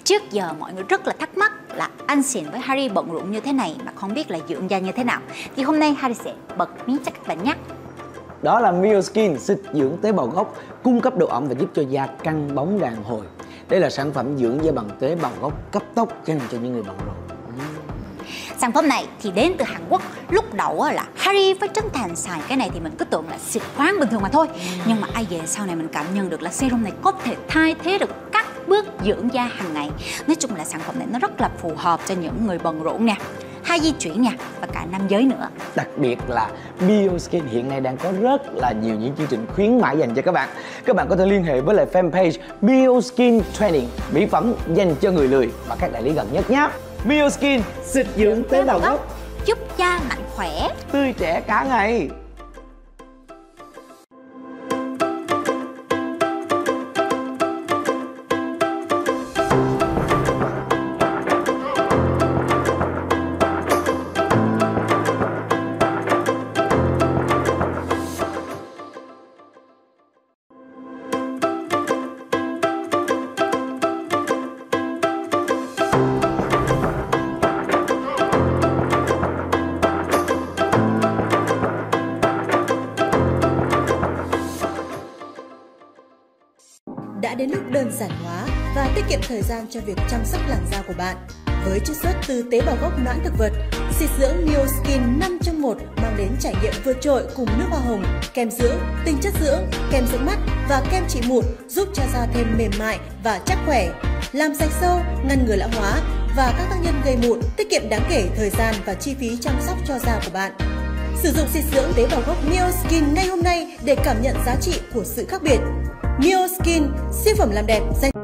Trước giờ mọi người rất là thắc mắc là anh Xịn với Harry bận rộn như thế này mà không biết là dưỡng da như thế nào. Thì hôm nay Harry sẽ bật mí cho các bạn nhé. Đó là Myoskin xịt dưỡng tế bào gốc, cung cấp độ ẩm và giúp cho da căng bóng đàn hồi. Đây là sản phẩm dưỡng da bằng tế bào gốc cấp tốc dành cho những người bận rộn. Sản phẩm này thì đến từ Hàn Quốc. Lúc đầu là Harry với Trấn Thành xài cái này thì mình cứ tưởng là xịt khoáng bình thường mà thôi. Nhưng mà ai về sau này mình cảm nhận được là serum này có thể thay thế được các bước dưỡng da hàng ngày. Nói chung là sản phẩm này nó rất là phù hợp cho những người bận rộn nè, hay di chuyển nha, và cả nam giới nữa. Đặc biệt là Myoskin hiện nay đang có rất là nhiều những chương trình khuyến mãi dành cho các bạn. Các bạn có thể liên hệ với lại fanpage Myoskin Training, mỹ phẩm dành cho người lười và các đại lý gần nhất nhé. Myoskin xịt dưỡng tế bào gốc, giúp da mạnh khỏe, tươi trẻ cả ngày. Đã đến lúc đơn giản hóa và tiết kiệm thời gian cho việc chăm sóc làn da của bạn. Với chiết xuất từ tế bào gốc noãn thực vật, xịt dưỡng Myoskin 5 trong 1 mang đến trải nghiệm vượt trội cùng nước hoa hồng, kem dưỡng, tinh chất dưỡng, kem dưỡng mắt và kem trị mụn, giúp cho da thêm mềm mại và chắc khỏe, làm sạch sâu, ngăn ngừa lão hóa và các tác nhân gây mụn, tiết kiệm đáng kể thời gian và chi phí chăm sóc cho da của bạn. Sử dụng xịt dưỡng tế bào gốc Myoskin ngay hôm nay để cảm nhận giá trị của sự khác biệt. Myoskin, siêu phẩm làm đẹp dành